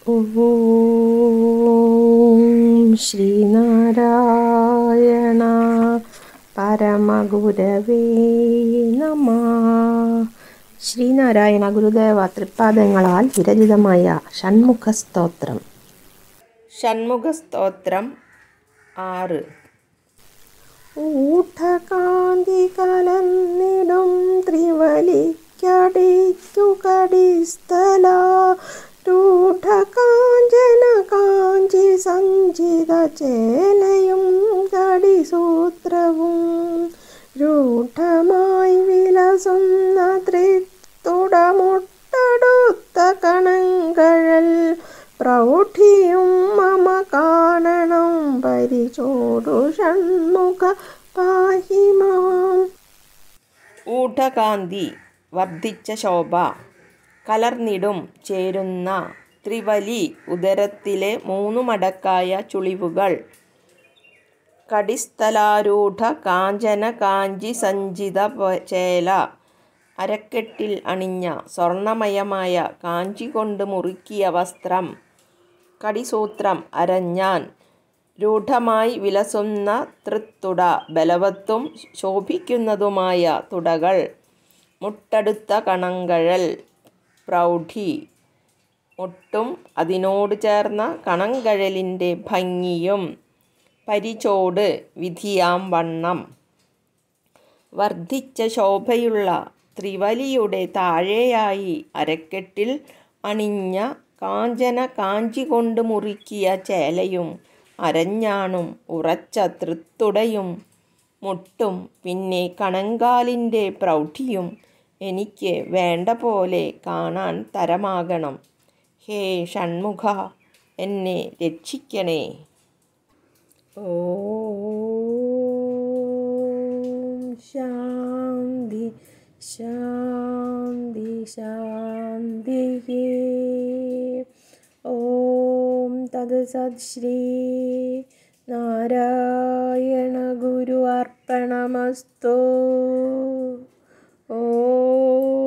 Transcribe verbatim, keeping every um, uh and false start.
ഓം ശ്രീനാരായണ പരമഗുരവേ നമഃ. ശ്രീനാരായണ ഗുരുദേവ തൃപ്പാദങ്ങളാൽ വിരചിതമായ ഷൺമുഖസ്തോത്രം. ഷൺമുഖസ്തോത്രം ആറ്. ഊഠകാന്തി കലർന്നിടും ത്രിവലിക്കടിക്കു കടിസ്ഥല രൂഢകാഞ്ചന കാഞ്ചി സഞ്ചിത ചേലയും കടിസൂത്രവും രൂഢമായി വിലസുന്ന ത്രിത്തുടമുട്ടടുത്ത കണങ്കഴൽ പ്രൗഢിയും മമ കാണണം പരിചോടു ഷൺമുഖ പാഹിമാം. ഊഢകാന്തി വർദ്ധിച്ച ശോഭ, കലർന്നിടും ചേരുന്ന ത്രിവലി ഉദരത്തിലെ മൂന്നു മടക്കായ ചുളിവുകൾ, കടിസ്ഥലാരൂഢ കാഞ്ചന കാഞ്ചി സഞ്ചിത ചേല അരക്കെട്ടിൽ അണിഞ്ഞ സ്വർണമയമായ കാഞ്ചി കൊണ്ട് മുറുക്കിയ വസ്ത്രം, കടിസൂത്രം അരഞ്ഞാൻ, രൂഢമായി വിലസുന്ന തൃത്തുട ബലവത്തും ശോഭിക്കുന്നതുമായ തുടകൾ, മുട്ടടുത്ത കണങ്കഴൽ പ്രൗഢി, മുട്ടും അതിനോട് ചേർന്ന കണങ്കഴലിൻ്റെ ഭംഗിയും, പരിചോട് വിധിയാം വണ്ണം. വർദ്ധിച്ച ശോഭയുള്ള ത്രിവലിയുടെ താഴെയായി അരക്കെട്ടിൽ അണിഞ്ഞ കാഞ്ചന കാഞ്ചി കൊണ്ട് മുറുക്കിയ ചേലയും അരഞ്ഞാണും ഉറച്ച തൃത്തുടയും മുട്ടും പിന്നെ കണങ്കാലിൻ്റെ പ്രൗഢിയും എനിക്ക് വേണ്ട പോലെ കാണാൻ തരമാകണം. ഹേ ഷൺമുഖ, എന്നെ രക്ഷിക്കണേ. ഓം ശാന്തി ശാന്തി ശാന്തി. ഓം തത്സത്. ശ്രീ നാരായണ ഗുരു അർപ്പണമസ്തു. ഓം